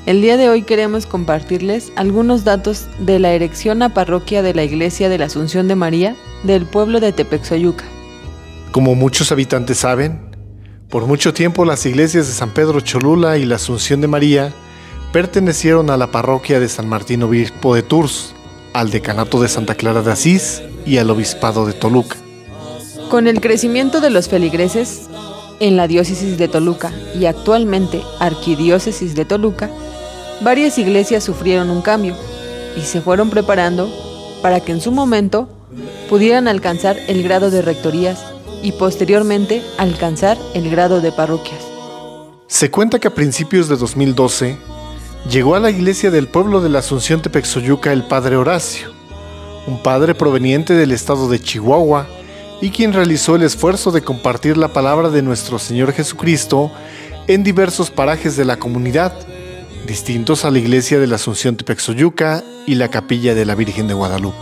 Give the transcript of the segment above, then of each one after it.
El día de hoy queremos compartirles algunos datos de la erección a parroquia de la Iglesia de la Asunción de María del pueblo de Tepexoyuca. Como muchos habitantes saben, por mucho tiempo las iglesias de San Pedro Cholula y la Asunción de María pertenecieron a la parroquia de San Martín Obispo de Tours, al decanato de Santa Clara de Asís y al obispado de Toluca. Con el crecimiento de los feligreses en la diócesis de Toluca y actualmente arquidiócesis de Toluca, varias iglesias sufrieron un cambio y se fueron preparando para que en su momento pudieran alcanzar el grado de rectorías y posteriormente alcanzar el grado de parroquias. Se cuenta que a principios de 2012 llegó a la iglesia del pueblo de la Asunción Tepexoyuca el padre Horacio, un padre proveniente del estado de Chihuahua y quien realizó el esfuerzo de compartir la palabra de nuestro Señor Jesucristo en diversos parajes de la comunidad, distintos a la iglesia de la Asunción Tepexoyuca y la capilla de la Virgen de Guadalupe.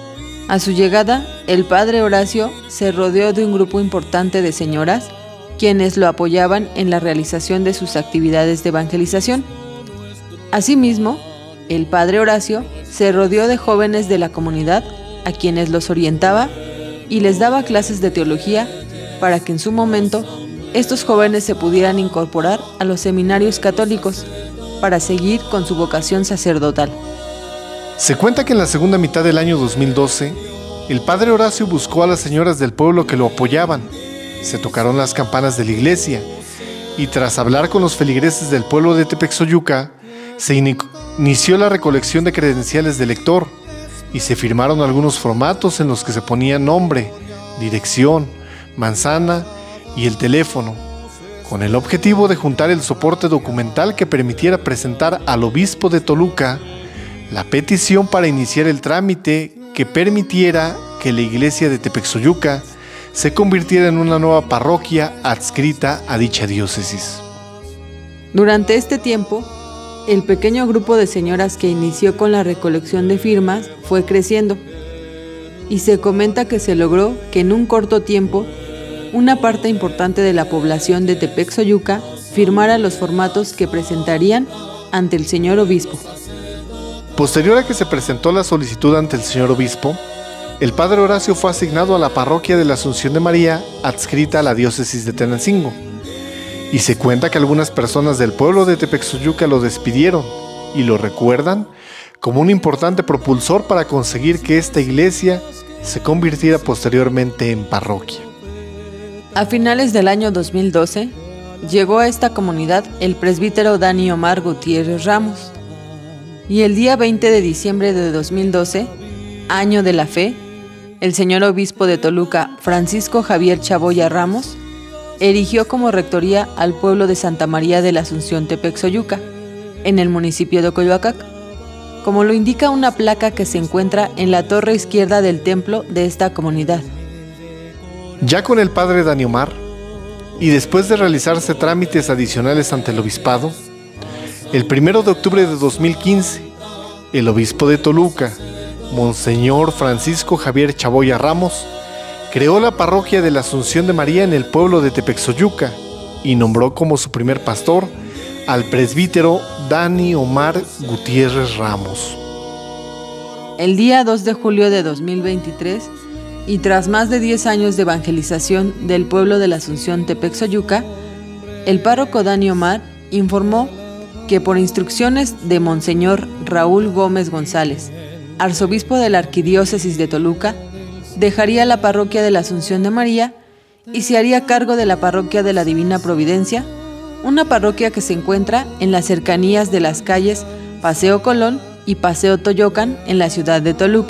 A su llegada, el padre Horacio se rodeó de un grupo importante de señoras, quienes lo apoyaban en la realización de sus actividades de evangelización. Asimismo, el padre Horacio se rodeó de jóvenes de la comunidad, a quienes los orientaba y les daba clases de teología para que en su momento estos jóvenes se pudieran incorporar a los seminarios católicos para seguir con su vocación sacerdotal. Se cuenta que en la segunda mitad del año 2012, el padre Horacio buscó a las señoras del pueblo que lo apoyaban. Se tocaron las campanas de la iglesia y tras hablar con los feligreses del pueblo de Tepexoyuca, se inició la recolección de credenciales de lector y se firmaron algunos formatos en los que se ponía nombre, dirección, manzana y el teléfono, con el objetivo de juntar el soporte documental que permitiera presentar al obispo de Toluca la petición para iniciar el trámite que permitiera que la iglesia de Tepexoyuca se convirtiera en una nueva parroquia adscrita a dicha diócesis. Durante este tiempo, el pequeño grupo de señoras que inició con la recolección de firmas fue creciendo y se comenta que se logró que en un corto tiempo una parte importante de la población de Tepexoyuca firmara los formatos que presentarían ante el señor obispo. Posterior a que se presentó la solicitud ante el señor obispo, el padre Horacio fue asignado a la parroquia de la Asunción de María adscrita a la diócesis de Tenancingo. Y se cuenta que algunas personas del pueblo de Tepexoyuca lo despidieron y lo recuerdan como un importante propulsor para conseguir que esta iglesia se convirtiera posteriormente en parroquia. A finales del año 2012, llegó a esta comunidad el presbítero Dani Omar Gutiérrez Ramos, y el día 20 de diciembre de 2012, año de la fe, el señor obispo de Toluca, Francisco Javier Chaboya Ramos, erigió como rectoría al pueblo de Santa María de la Asunción Tepexoyuca, en el municipio de Coyoacac, como lo indica una placa que se encuentra en la torre izquierda del templo de esta comunidad. Ya con el padre Dani Omar, y después de realizarse trámites adicionales ante el obispado, el 1 de octubre de 2015, el obispo de Toluca, Monseñor Francisco Javier Chaboya Ramos, creó la parroquia de la Asunción de María en el pueblo de Tepexoyuca y nombró como su primer pastor al presbítero Dani Omar Gutiérrez Ramos. El día 2 de julio de 2023, y tras más de 10 años de evangelización del pueblo de la Asunción Tepexoyuca, el párroco Dani Omar informó que por instrucciones de Monseñor Raúl Gómez González, arzobispo de la arquidiócesis de Toluca, dejaría la parroquia de la Asunción de María y se haría cargo de la parroquia de la Divina Providencia, una parroquia que se encuentra en las cercanías de las calles Paseo Colón y Paseo Toyocan en la ciudad de Toluca.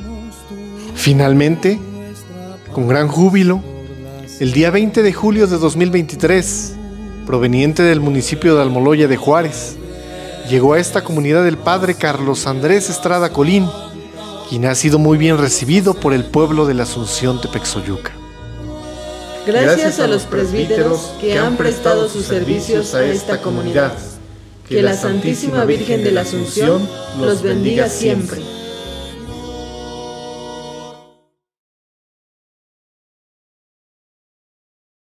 Finalmente, con gran júbilo, el día 20 de julio de 2023, proveniente del municipio de Almoloya de Juárez, llegó a esta comunidad el padre Carlos Andrés Estrada Colín, quien ha sido muy bien recibido por el pueblo de la Asunción Tepexoyuca. Gracias a los presbíteros que han prestado sus servicios a esta comunidad. Que la Santísima Virgen de la Asunción los bendiga siempre.